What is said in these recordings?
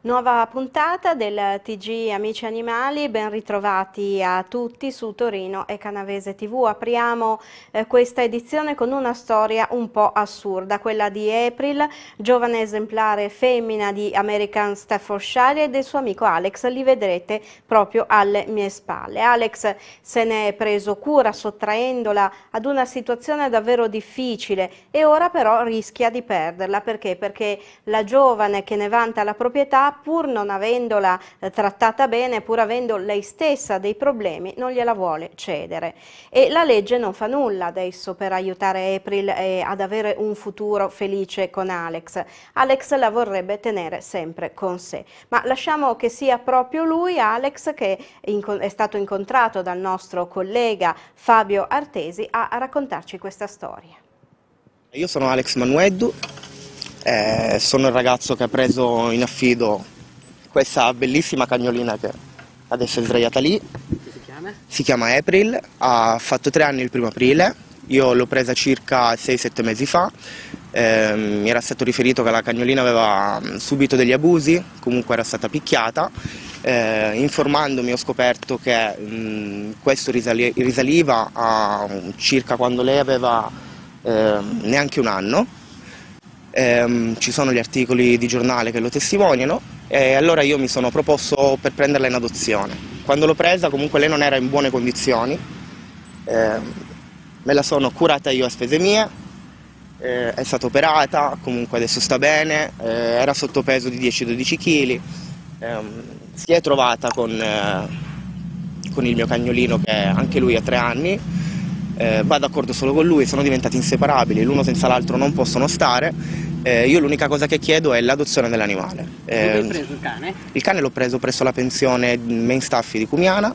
Nuova puntata del TG Amici Animali, ben ritrovati a tutti su Torino e Canavese TV. Apriamo questa edizione con una storia un po' assurda, quella di April, giovane esemplare femmina di American Staffordshire, e del suo amico Alex. Li vedrete proprio alle mie spalle. Alex se ne è preso cura sottraendola ad una situazione davvero difficile e ora però rischia di perderla. Perché? Perché la giovane che ne vanta la proprietà, pur non avendola trattata bene, pur avendo lei stessa dei problemi, non gliela vuole cedere. E la legge non fa nulla adesso per aiutare April ad avere un futuro felice con Alex. Alex la vorrebbe tenere sempre con sé. Ma lasciamo che sia proprio lui, Alex, che è stato incontrato dal nostro collega Fabio Artesi, a raccontarci questa storia. Io sono Alex Manueddu. Sono il ragazzo che ha preso in affido questa bellissima cagnolina che adesso è sdraiata lì. Che si chiama? Si chiama April, ha fatto 3 anni il 1° aprile, io l'ho presa circa 6-7 mesi fa. Mi era stato riferito che la cagnolina aveva subito degli abusi, comunque era stata picchiata. Informandomi ho scoperto che questo risaliva a circa quando lei aveva neanche 1 anno. Ci sono gli articoli di giornale che lo testimoniano e allora io mi sono proposto per prenderla in adozione. Quando l'ho presa comunque lei non era in buone condizioni, me la sono curata io a spese mie, è stata operata, comunque adesso sta bene, era sottopeso di 10-12 kg, si è trovata con il mio cagnolino che anche lui ha 3 anni. Va d'accordo solo con lui, sono diventati inseparabili, l'uno senza l'altro non possono stare. Io l'unica cosa che chiedo è l'adozione dell'animale. Dove hai preso il cane? Il cane l'ho preso presso la pensione Main Staffi di Cumiana,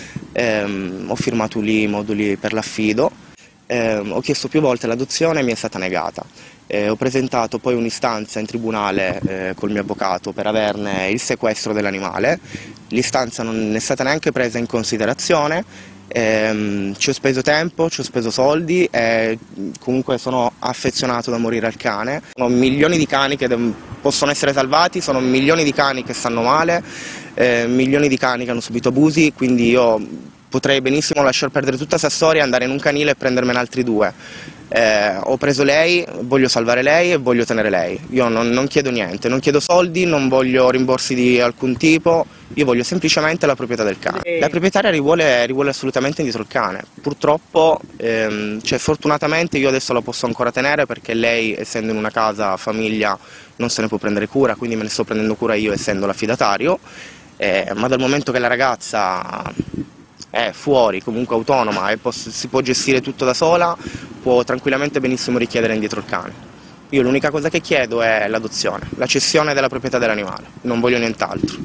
ho firmato lì i moduli per l'affido, ho chiesto più volte l'adozione e mi è stata negata. Ho presentato poi un'istanza in tribunale col mio avvocato per averne il sequestro dell'animale. L'istanza non è stata neanche presa in considerazione. Ci ho speso tempo, ci ho speso soldi e comunque sono affezionato da morire al cane. Sono milioni di cani che possono essere salvati, sono milioni di cani che stanno male, milioni di cani che hanno subito abusi, quindi io potrei benissimo lasciar perdere tutta questa storia, andare in un canile e prendermene altri 2. Ho preso lei, voglio salvare lei e voglio tenere lei. Io non chiedo niente, non chiedo soldi, non voglio rimborsi di alcun tipo, io voglio semplicemente la proprietà del cane. La proprietaria rivuole assolutamente indietro il cane. Purtroppo, fortunatamente io adesso la posso ancora tenere perché lei, essendo in una casa famiglia, non se ne può prendere cura, quindi me ne sto prendendo cura io essendo l'affidatario, ma dal momento che la ragazza è fuori, comunque autonoma e si può gestire tutto da sola, può tranquillamente benissimo richiedere indietro il cane. Io l'unica cosa che chiedo è l'adozione, la cessione della proprietà dell'animale, non voglio nient'altro.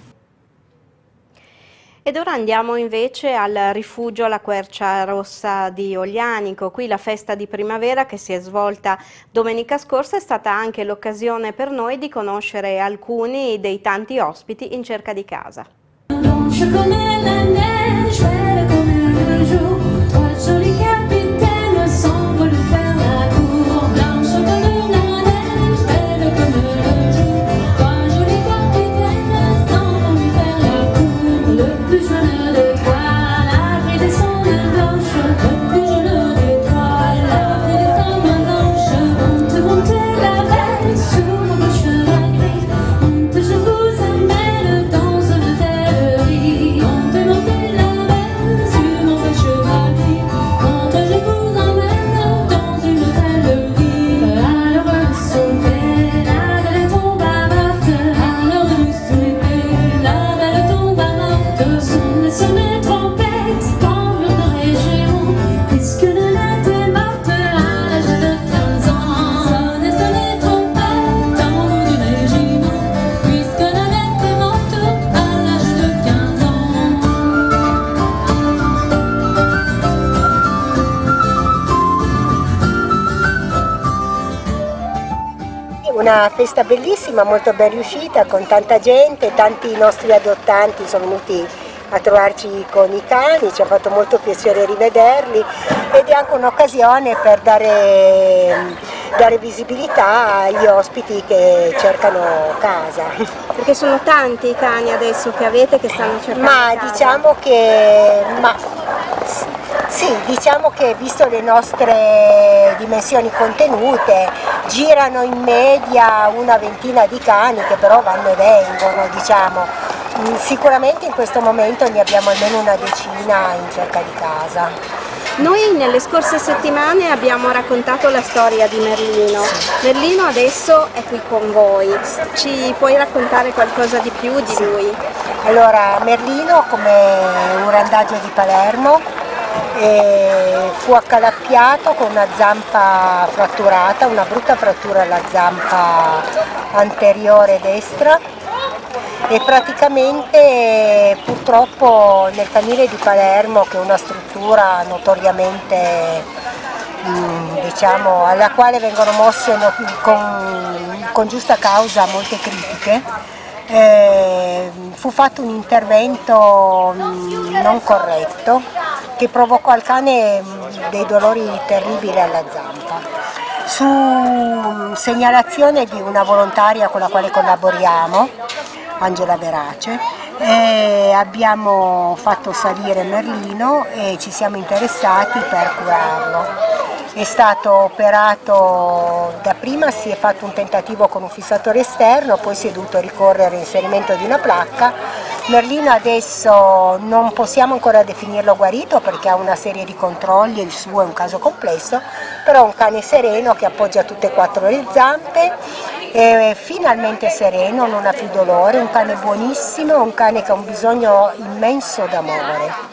Ed ora andiamo invece al rifugio La Quercia Rossa di Oglianico. Qui la festa di primavera che si è svolta domenica scorsa è stata anche l'occasione per noi di conoscere alcuni dei tanti ospiti in cerca di casa. Blanche come la neige, belle comme le jour, 3 jolis capitaines s'envolent faire la cour. Blanche comme la neige, belle comme le jour, 3 jolis capitaines s'envolent faire la cour. Le plus jaune des toiles a pris des sangles blanches, le plus jaune des toiles a pris des sangles blanches. Monte, monte la veille sur mon beau cheval gris, monte, je vous amène dans une terre. Montez, montez la belle sur mon beau cheval gris, montez, je vous emmène dans une belle vie. À l'heure de sauter, la belle tombe à morte, à l'heure de sauter, la belle tombe à morte. Sonnez trompettes, tambours de région, puisque Nanette est morte à l'âge de 15 ans. Sonnez trompettes, tambours du régiment, puisque Nanette est morte à l'âge de 15 ans. Una festa bellissima, molto ben riuscita, con tanta gente, tanti nostri adottanti sono venuti a trovarci con i cani, ci ha fatto molto piacere rivederli ed è anche un'occasione per dare dare visibilità agli ospiti che cercano casa. Perché sono tanti i cani adesso che avete che stanno cercando Ma casa. diciamo che visto le nostre dimensioni contenute, girano in media una ventina di cani che però vanno e vengono, diciamo. Sicuramente in questo momento ne abbiamo almeno una decina in cerca di casa. Noi nelle scorse settimane abbiamo raccontato la storia di Merlino. Merlino adesso è qui con voi. Ci puoi raccontare qualcosa di più di lui? Allora, Merlino, come un randagio di Palermo, fu accalappiato con una zampa fratturata, una brutta frattura alla zampa anteriore destra, e praticamente purtroppo nel canile di Palermo, che è una struttura notoriamente diciamo, alla quale vengono mosse con giusta causa molte critiche, fu fatto un intervento non corretto che provocò al cane dei dolori terribili alla zampa. Su segnalazione di una volontaria con la quale collaboriamo, Angela Verace, abbiamo fatto salire Merlino e ci siamo interessati per curarlo. È stato operato, dapprima si è fatto un tentativo con un fissatore esterno, poi si è dovuto ricorrere all'inserimento di una placca. Merlino adesso non possiamo ancora definirlo guarito perché ha una serie di controlli, il suo è un caso complesso, però è un cane sereno che appoggia tutte e quattro le zampe, è finalmente sereno, non ha più dolore, un cane buonissimo, un cane che ha un bisogno immenso d'amore.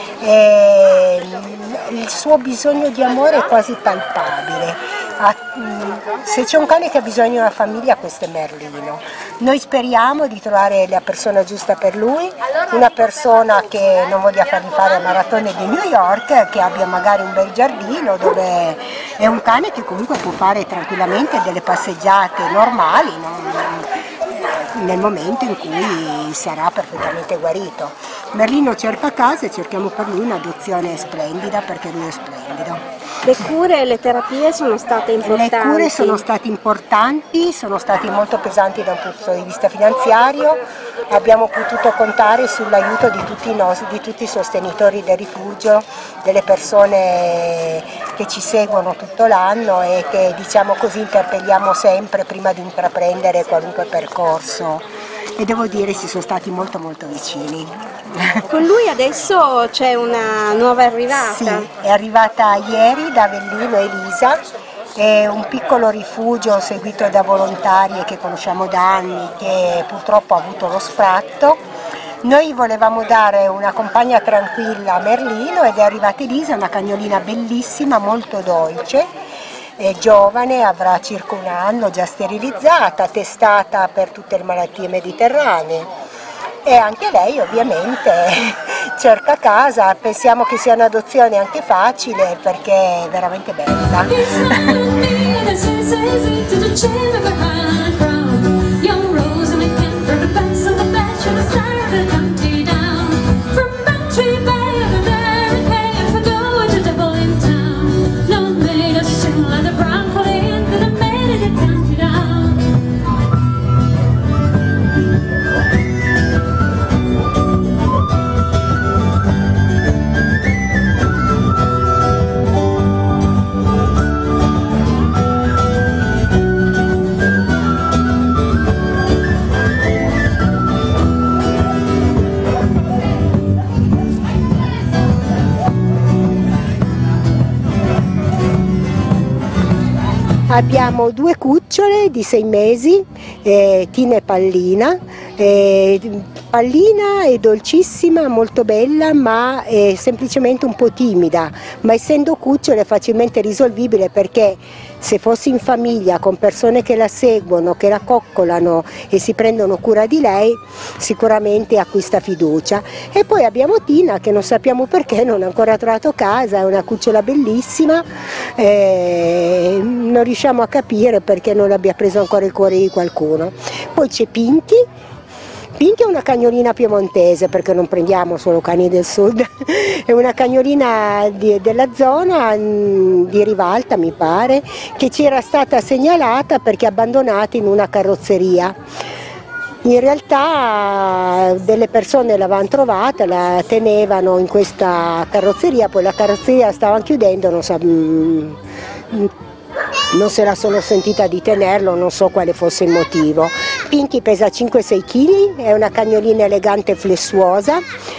Il suo bisogno di amore è quasi palpabile. Se c'è un cane che ha bisogno di una famiglia, questo è Merlino. Noi speriamo di trovare la persona giusta per lui, una persona che non voglia fargli fare la maratona di New York, che abbia magari un bel giardino, dove è un cane che comunque può fare tranquillamente delle passeggiate normali, nel momento in cui sarà perfettamente guarito. Merlino cerca casa e cerchiamo per lui un'adozione splendida, perché lui è splendido. Le cure e le terapie sono state importanti? Le cure sono state importanti, sono stati molto pesanti da un punto di vista finanziario, abbiamo potuto contare sull'aiuto di tutti i sostenitori del rifugio, delle persone che ci seguono tutto l'anno e che, diciamo così, interpelliamo sempre prima di intraprendere qualunque percorso, e devo dire si sono stati molto molto vicini. Con lui adesso c'è una nuova arrivata? Sì, è arrivata ieri da Avellino Elisa, è un piccolo rifugio seguito da volontarie che conosciamo da anni, che purtroppo ha avuto lo sfratto. Noi volevamo dare una compagna tranquilla a Merlino ed è arrivata Elisa, una cagnolina bellissima, molto dolce, è giovane, avrà circa un anno, già sterilizzata, testata per tutte le malattie mediterranee. E anche lei ovviamente cerca casa, pensiamo che sia un'adozione anche facile perché è veramente bella. Abbiamo due cucciole di 6 mesi, Tina e Pallina. Pallina è dolcissima, molto bella, ma è semplicemente un po' timida, ma essendo cucciole è facilmente risolvibile, perché se fossi in famiglia con persone che la seguono, che la coccolano e si prendono cura di lei, sicuramente acquista fiducia. E poi abbiamo Tina, che non sappiamo perché non ha ancora trovato casa, è una cucciola bellissima, non riusciamo a capire perché non abbia preso ancora il cuore di qualcuno. Poi c'è Pinky, Pinky è una cagnolina piemontese, perché non prendiamo solo cani del sud, è una cagnolina della zona di Rivalta, mi pare, che ci era stata segnalata perché abbandonata in una carrozzeria. In realtà delle persone l'avevano trovata, la tenevano in questa carrozzeria, poi la carrozzeria stava chiudendo, non se la sono sentita di tenerlo, non so quale fosse il motivo. Pinky pesa 5-6 kg, è una cagnolina elegante e flessuosa.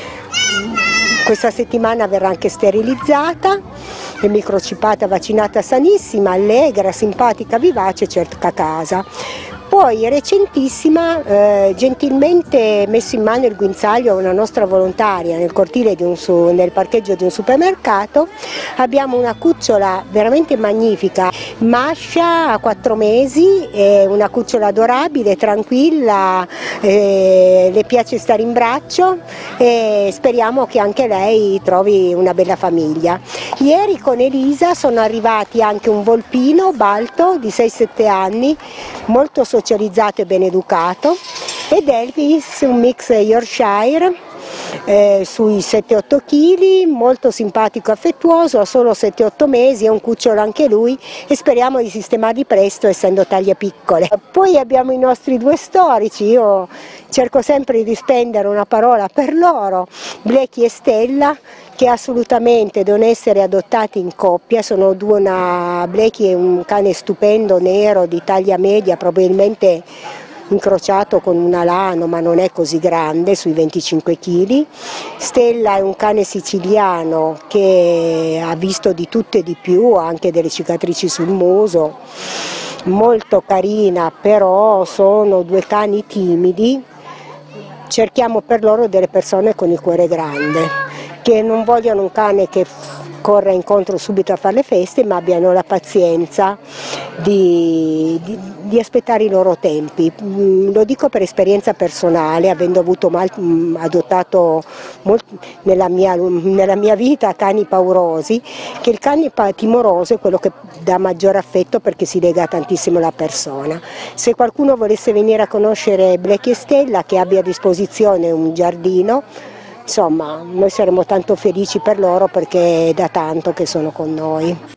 Questa settimana verrà anche sterilizzata, è microchippata, vaccinata, sanissima, allegra, simpatica, vivace, cerca casa. Poi recentissima, gentilmente messo in mano il guinzaglio a una nostra volontaria nel cortile nel parcheggio di un supermercato, abbiamo una cucciola veramente magnifica, Masha a 4 mesi, è una cucciola adorabile, tranquilla, le piace stare in braccio e speriamo che anche lei trovi una bella famiglia. Ieri con Elisa sono arrivati anche un volpino balto di 6-7 anni, molto socializzato e ben educato, ed Elvis, un mix Yorkshire, sui 7-8 kg, molto simpatico e affettuoso, ha solo 7-8 mesi, è un cucciolo anche lui e speriamo di sistemarli presto essendo taglie piccole. Poi abbiamo i nostri due storici, io cerco sempre di spendere una parola per loro, Blackie e Stella, che assolutamente devono essere adottati in coppia. Sono due, Blackie è un cane stupendo, nero, di taglia media, probabilmente incrociato con un alano, ma non è così grande, sui 25 kg. Stella è un cane siciliano che ha visto di tutto e di più, anche delle cicatrici sul muso, molto carina, però sono due cani timidi. Cerchiamo per loro delle persone con il cuore grande, che non vogliono un cane che corra incontro subito a fare le feste, ma abbiano la pazienza di aspettare i loro tempi. Lo dico per esperienza personale, avendo adottato nella mia vita cani paurosi, che il cane timoroso è quello che dà maggior affetto perché si lega tantissimo alla persona. Se qualcuno volesse venire a conoscere Blackie e Stella, che abbia a disposizione un giardino, insomma, noi saremo tanto felici per loro perché è da tanto che sono con noi.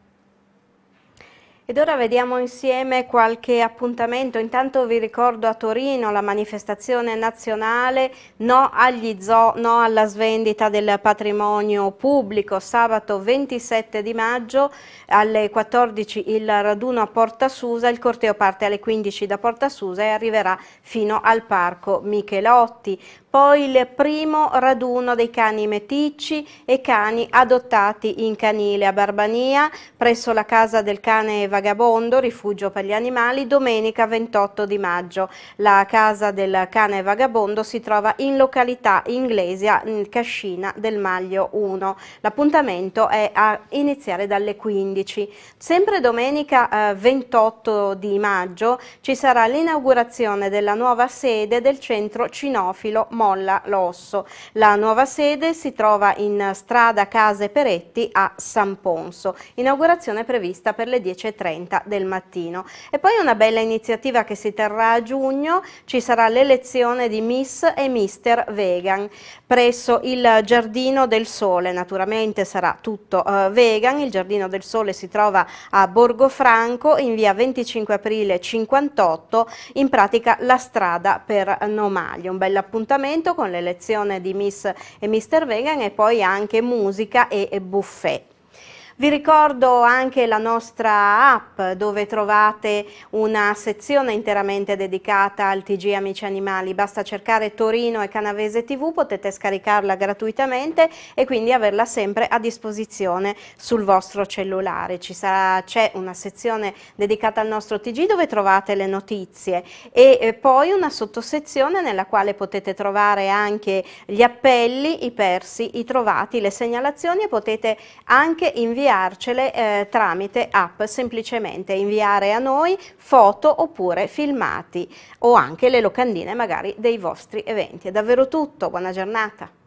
Ed ora vediamo insieme qualche appuntamento. Intanto vi ricordo a Torino la manifestazione nazionale no agli zoo, no alla svendita del patrimonio pubblico. Sabato 27 di maggio alle 14 il raduno a Porta Susa, il corteo parte alle 15 da Porta Susa e arriverà fino al Parco Michelotti. Poi il primo raduno dei cani meticci e cani adottati in canile a Barbania, presso la Casa del Cane Vagabondo, rifugio per gli animali, domenica 28 di maggio. La Casa del Cane Vagabondo si trova in località Inglesia, in Cascina del Maglio 1. L'appuntamento è a iniziare dalle 15. Sempre domenica 28 di maggio ci sarà l'inaugurazione della nuova sede del centro cinofilo Molla Losso. La nuova sede si trova in strada Case Peretti a San Ponso. Inaugurazione prevista per le 10:30 del mattino. E poi una bella iniziativa che si terrà a giugno, ci sarà l'elezione di Miss e Mister Vegan presso il Giardino del Sole. Naturalmente sarà tutto vegan. Il Giardino del Sole si trova a Borgofranco in via 25 aprile 58, in pratica la strada per Nomaglio. Un bel appuntamento con l'elezione di Miss e Mister Vegan e poi anche musica e buffet. Vi ricordo anche la nostra app dove trovate una sezione interamente dedicata al TG Amici Animali, basta cercare Torino e Canavese TV, potete scaricarla gratuitamente e quindi averla sempre a disposizione sul vostro cellulare. C'è una sezione dedicata al nostro TG dove trovate le notizie e poi una sottosezione nella quale potete trovare anche gli appelli, i persi, i trovati, le segnalazioni e potete anche inviarcele tramite app, semplicemente inviare a noi foto oppure filmati o anche le locandine magari dei vostri eventi. È davvero tutto, buona giornata.